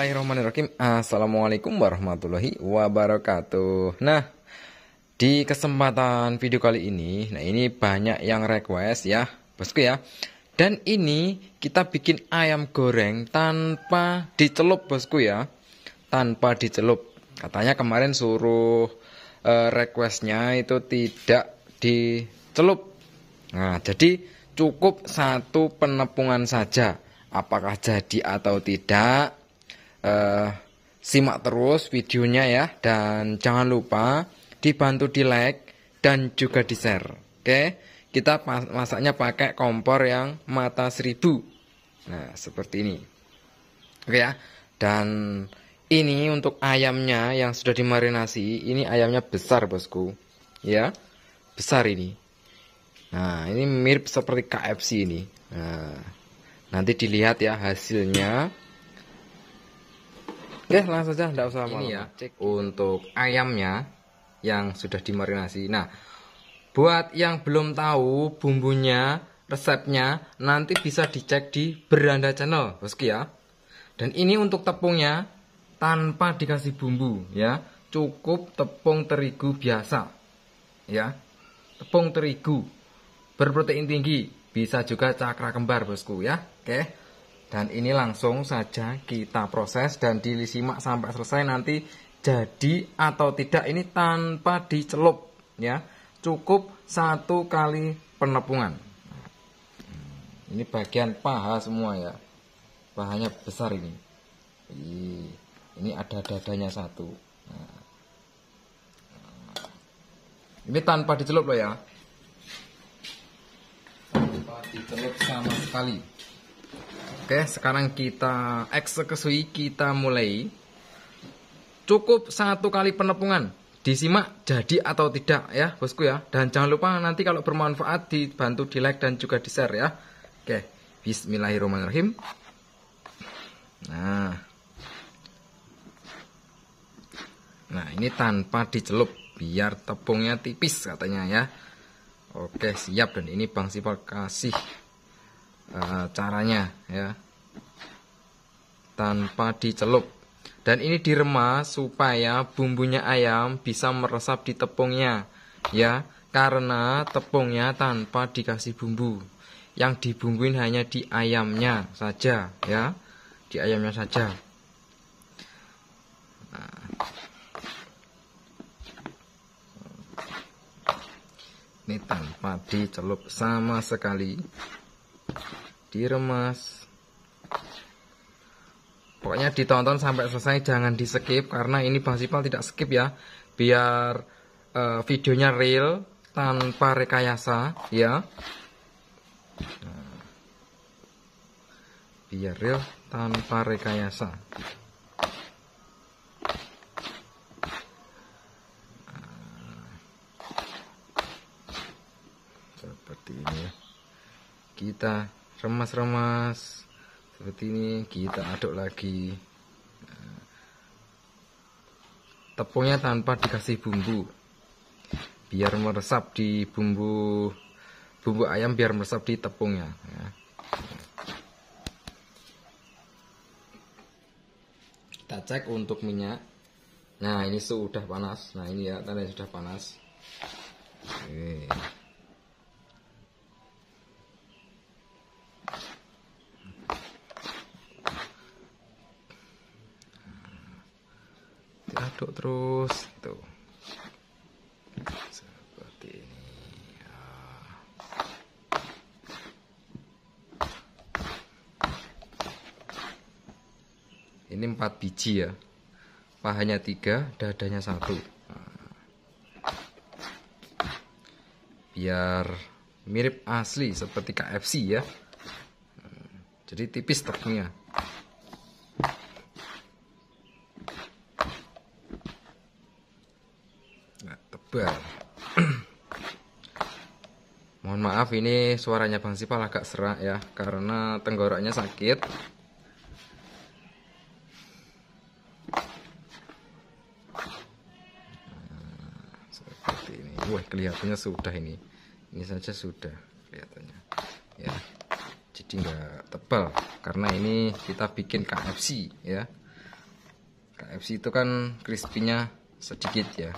Bismillahirrahmanirrahim. Assalamualaikum warahmatullahi wabarakatuh. Nah, di kesempatan video kali ini, ini banyak yang request ya, bosku ya. Dan ini kita bikin ayam goreng tanpa dicelup, bosku ya. Tanpa dicelup. Katanya kemarin suruh requestnya itu tidak dicelup. Nah, jadi cukup satu penepungan saja. Apakah jadi atau tidak, simak terus videonya ya. Dan jangan lupa dibantu di like dan juga di share. Oke, kita masaknya pakai kompor yang mata 1000. Nah, seperti ini. Oke ya. Dan ini untuk ayamnya yang sudah dimarinasi. Ini ayamnya besar, bosku. Ya, besar ini. Nah, ini mirip seperti KFC ini. Nah, nanti dilihat ya hasilnya. Oke, langsung saja, tidak usah lama-lama. Ini ya, cek untuk ayamnya yang sudah dimarinasi. Nah, buat yang belum tahu bumbunya, resepnya, nanti bisa dicek di Beranda Channel, bosku ya. Dan ini untuk tepungnya tanpa dikasih bumbu ya, cukup tepung terigu biasa ya, tepung terigu berprotein tinggi. Bisa juga cakra kembar, bosku ya. Oke. Dan ini langsung saja kita proses dan disimak sampai selesai. Nanti jadi atau tidak ini tanpa dicelup ya. Cukup satu kali penepungan. Ini bagian paha semua ya. Pahanya besar ini. Ini ada dadanya satu. Nah. Ini tanpa dicelup loh ya. Dicelup sama sekali. Oke, sekarang kita eksekusi, kita mulai. Cukup satu kali penepungan. Disimak jadi atau tidak ya, bosku ya. Dan jangan lupa nanti kalau bermanfaat dibantu di like dan juga di share ya. Oke, bismillahirrahmanirrahim. Nah, ini tanpa dicelup biar tepungnya tipis katanya ya. Oke, siap. Dan ini Bang Sipal kasih caranya ya, tanpa dicelup. Dan ini diremas supaya bumbunya ayam bisa meresap di tepungnya ya, karena tepungnya tanpa dikasih bumbu. Yang dibumbuin hanya di ayamnya saja ya, di ayamnya saja. Ini tanpa dicelup sama sekali, diremas. Pokoknya ditonton sampai selesai, jangan di skip, karena ini Bang Sipal tidak skip ya, biar videonya real tanpa rekayasa ya. Biar real tanpa rekayasa. Seperti ini ya. Kita remas-remas seperti ini, kita aduk lagi. Tepungnya tanpa dikasih bumbu, biar meresap di bumbu ayam, biar meresap di tepungnya ya. Kita cek untuk minyak. Nah, ini sudah panas. Nah, ini ya tandanya sudah panas. Oke. Aduk terus tuh seperti ini ya. Ini 4 biji ya, pahanya 3, dadanya 1. Biar mirip asli seperti KFC ya. Jadi tipis tepungnya. Tebal. Mohon maaf, ini suaranya Bang Sipal agak serak ya, karena tenggorokannya sakit. Seperti ini. Wah, kelihatannya sudah ini. Ini saja sudah kelihatannya. Ya. Jadi nggak tebal, karena ini kita bikin KFC ya. KFC itu kan crispy-nya sedikit ya.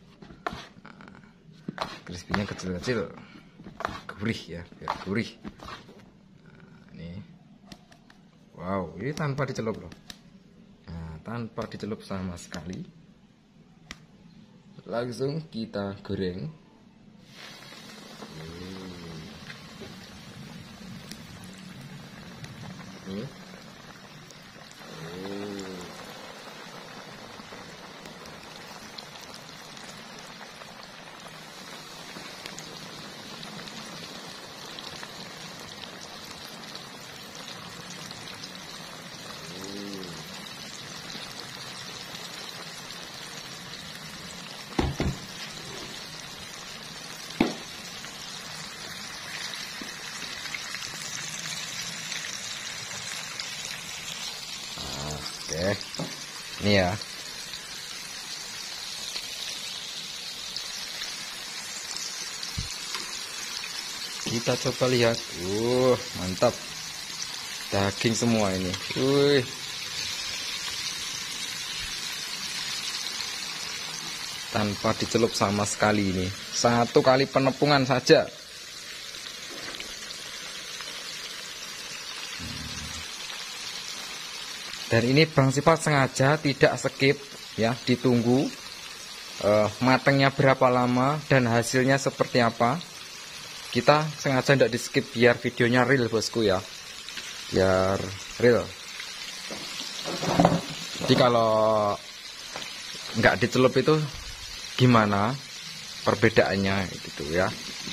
Crispy-nya kecil-kecil, gurih ya, biar gurih. Ini, wow, ini tanpa dicelup loh. Nah, tanpa dicelup sama sekali. Langsung kita goreng. Ini. Oke, ini ya. Kita coba lihat. Mantap. Daging semua ini. Tanpa dicelup sama sekali ini. 1 kali penepungan saja. Dan ini Bang Sifat sengaja tidak skip ya, ditunggu matangnya berapa lama dan hasilnya seperti apa. Kita sengaja tidak di skip biar videonya real bosku ya, biar real. Jadi kalau nggak dicelup itu gimana perbedaannya gitu ya.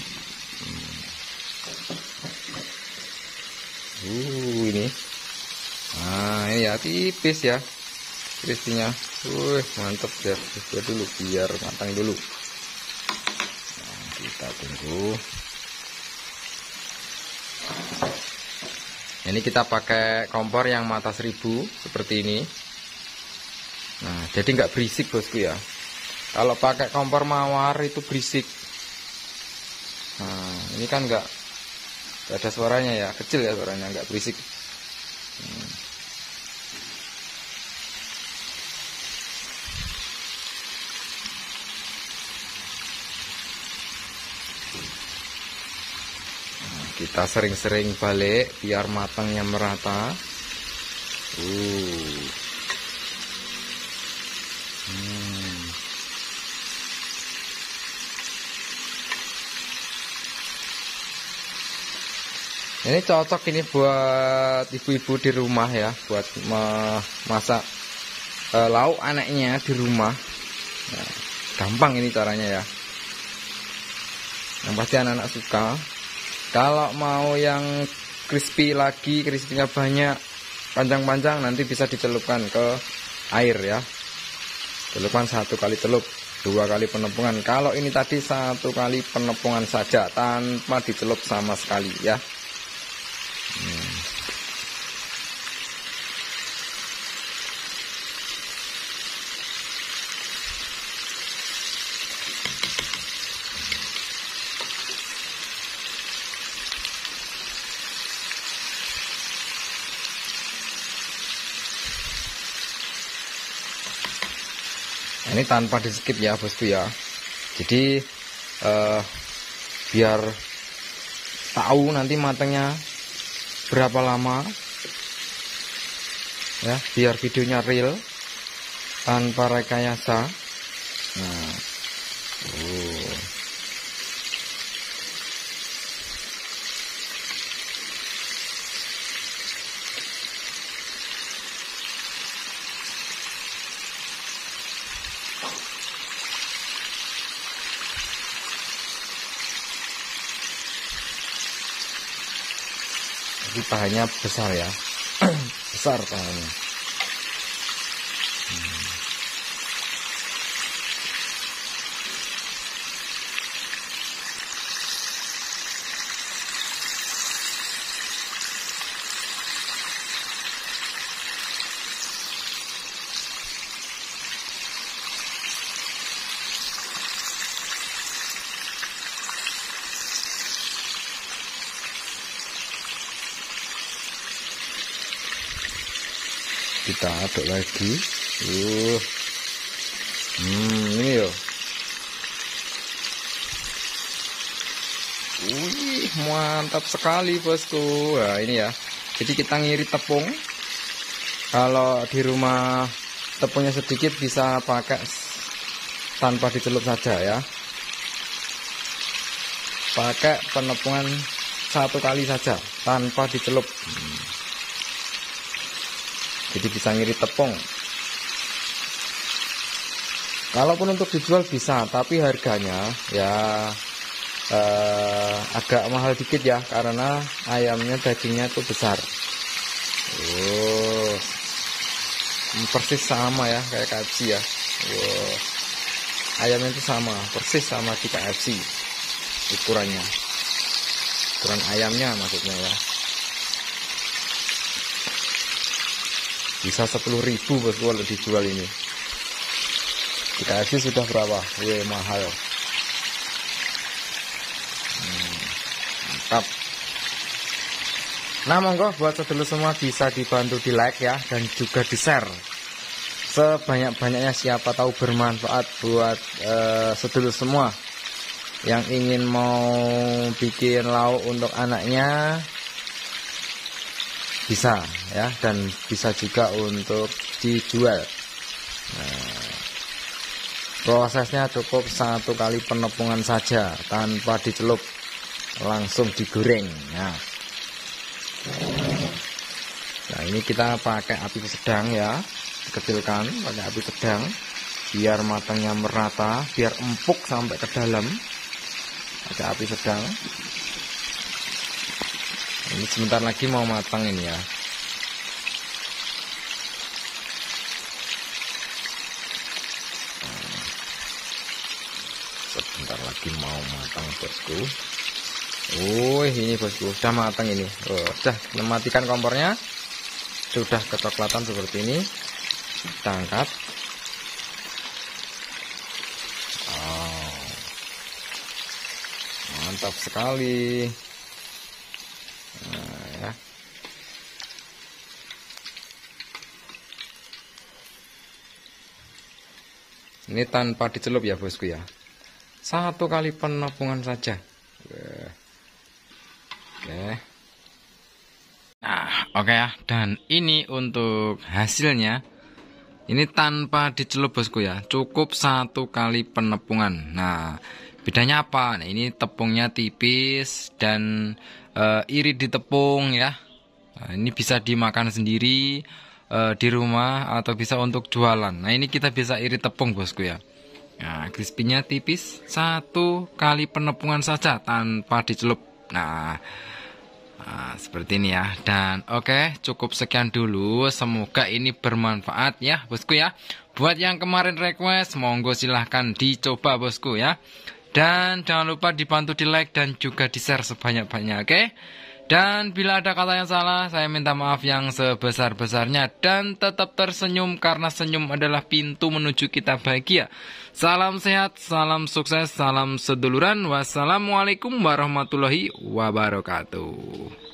Ini. Nah, ini ya tipis ya crispy-nya. Mantap ya. Biar dulu biar matang dulu. Nah, kita tunggu. Ini kita pakai kompor yang mata 1000 seperti ini. Nah, jadi nggak berisik bosku ya. Kalau pakai kompor mawar itu berisik. Nah, ini kan nggak ada suaranya ya, kecil ya suaranya, nggak berisik. Kita sering-sering balik biar matangnya merata. Ini cocok ini buat ibu-ibu di rumah ya, buat masak lauk anaknya di rumah. Nah, gampang ini caranya ya. Yang pasti anak-anak suka. Kalau mau yang crispy lagi, crispy-nya banyak, panjang-panjang, nanti bisa dicelupkan ke air ya. Celupkan 1 kali celup, 2 kali penepungan. Kalau ini tadi 1 kali penepungan saja tanpa dicelup sama sekali ya. Ini tanpa di skip ya bosku ya. Jadi biar tahu nanti matangnya berapa lama ya, biar videonya real tanpa rekayasa. Nah, jadi pahanya besar ya. Besar pahanya. Kita aduk lagi. Ini yo. Wih, mantap sekali bosku. Nah, ini ya. Jadi kita ngirit tepung. Kalau di rumah tepungnya sedikit bisa pakai tanpa dicelup saja ya. Pakai penepungan 1 kali saja tanpa dicelup. Jadi bisa ngirit tepung. Kalaupun untuk dijual bisa, tapi harganya ya agak mahal dikit ya, karena ayamnya dagingnya itu besar. Persis sama ya kayak KFC ya. Ayamnya itu sama, persis sama di KFC ukurannya. Ukuran ayamnya maksudnya ya. Bisa 10.000 bosku kalau dijual ini. Di KFC sudah berapa? Mahal. Mantap. Nah, monggo buat sedulur semua bisa dibantu di like ya, dan juga di share sebanyak-banyaknya, siapa tahu bermanfaat buat sedulur semua yang ingin mau bikin lauk untuk anaknya. Bisa ya, dan bisa juga untuk dijual. Prosesnya cukup 1 kali penepungan saja tanpa dicelup, langsung digoreng ya. Nah, ini kita pakai api sedang ya, dikecilkan pakai api sedang biar matangnya merata, biar empuk sampai ke dalam. Pakai api sedang. Ini sebentar lagi mau matang ini ya. Sebentar lagi mau matang bosku. Ini bosku sudah matang ini. Sudah mematikan kompornya. Sudah kecoklatan seperti ini. Kita angkat. Mantap sekali. Nah, ya. Ini tanpa dicelup ya bosku ya. 1 kali penepungan saja. Nah, oke ya. Dan ini untuk hasilnya. Ini tanpa dicelup bosku ya. Cukup 1 kali penepungan. Nah, bedanya apa? Nah, ini tepungnya tipis dan irit di tepung ya. Nah, ini bisa dimakan sendiri di rumah atau bisa untuk jualan. Nah, ini kita bisa irit tepung bosku ya. Nah, crispy-nya tipis, 1 kali penepungan saja tanpa dicelup. Nah, seperti ini ya. Dan oke, cukup sekian dulu. Semoga ini bermanfaat ya bosku ya. Buat yang kemarin request, monggo silahkan dicoba bosku ya. Dan jangan lupa dibantu di like dan juga di share sebanyak-banyaknya, oke? Dan bila ada kata yang salah, saya minta maaf yang sebesar-besarnya. Dan tetap tersenyum, karena senyum adalah pintu menuju kita bahagia. Salam sehat, salam sukses, salam seduluran. Wassalamualaikum warahmatullahi wabarakatuh.